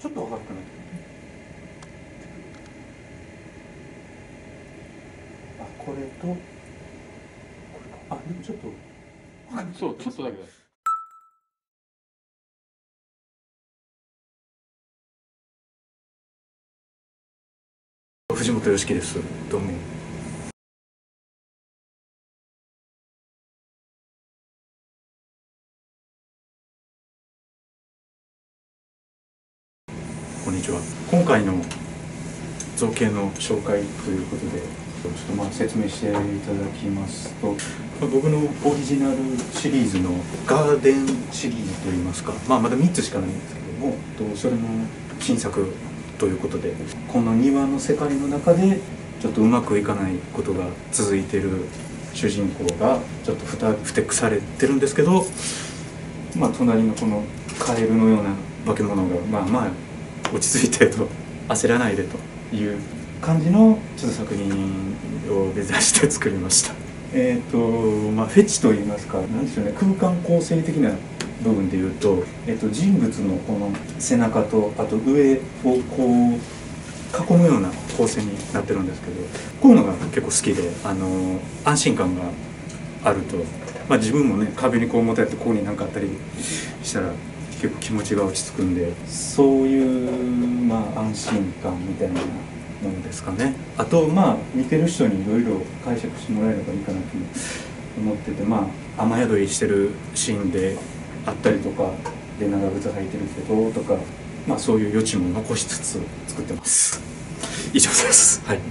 ちょっと分かるかな。あ、これとこれか。あ、でもちょっとそう、ちょっとだけだ。 藤本良樹です。どうも。こんにちは。今回の造形の紹介ということで、ちょっと説明していただきますと、僕のオリジナルシリーズのガーデンシリーズといいますか、まだ3つしかないんですけども、それの新作ということで、この庭の世界の中でちょっとうまくいかないことが続いている主人公がちょっとふてくされてるんですけど、隣のこのカエルのような化け物が落ち着いてと、焦らないでという感じのちょっと作品を目指して作りました。フェチといいますか、なんでしょうね、空間構成的な部分でいうと、人物のこの背中とあと上をこう囲むような構成になってるんですけど、こういうのが結構好きで、安心感があると、自分もね、壁にこうもたれてここに何かあったりしたら結構気持ちが落ち着くんで、そういう安心感みたいなものですかね。あと見てる人にいろいろ解釈してもらえればいいかなと思ってて、雨宿りしてるシーンであったりとかで長靴履いてるけどとか、そういう余地も残しつつ作ってます。以上です。はい。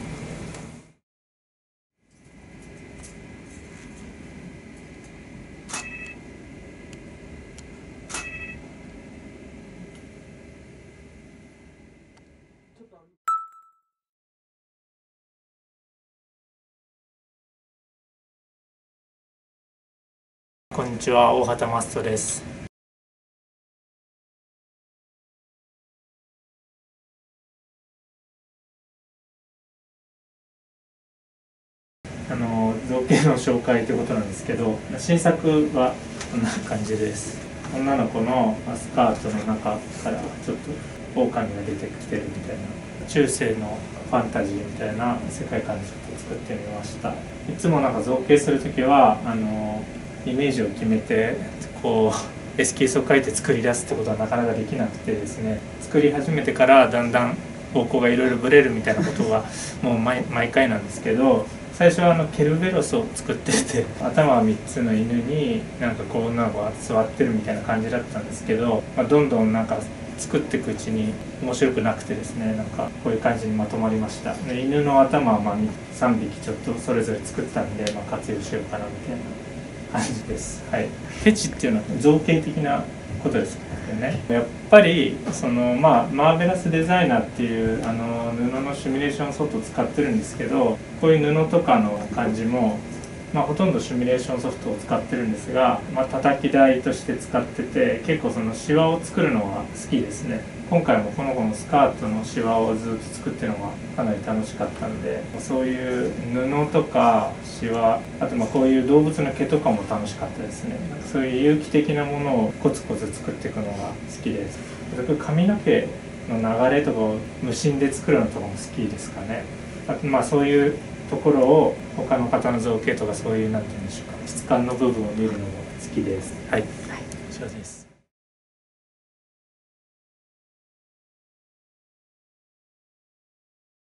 こんにちは、大畑マストです。造形の紹介ということなんですけど、新作はこんな感じです。女の子のスカートの中からちょっと狼が出てきてるみたいな、中世のファンタジーみたいな世界観でちょっと作ってみました。いつも造形する時はイメージを決めてこうエスキースを描いて作り出すってことはなかなかできなくてですね、作り始めてからだんだん方向がいろいろブレるみたいなことがもう毎回なんですけど、最初はケルベロスを作ってて、頭は3つの犬にこう女の子が座ってるみたいな感じだったんですけど、どんどん作っていくうちに面白くなくてですね、こういう感じにまとまりました。で、犬の頭は3匹ちょっとそれぞれ作ったんで、活用しようかなみたいな感じです。はい。フェチっていうのは造形的なことですよね。やっぱりマーベラスデザイナーっていう布のシミュレーションソフトを使ってるんですけど、こういう布とかの感じもほとんどシミュレーションソフトを使ってるんですが、叩き台として使ってて、結構シワを作るのが好きですね。今回もこの子のスカートのシワをずっと作ってるのがかなり楽しかったんで、そういう布とかシワ、あとこういう動物の毛とかも楽しかったですね。そういう有機的なものをコツコツ作っていくのが好きです。髪の毛の流れとかを無心で作るのとかも好きですかね。あとそういうところを他の方の造形とかそういうなんていうんでしょうか、質感の部分を見るのも好きです。はい、以上です。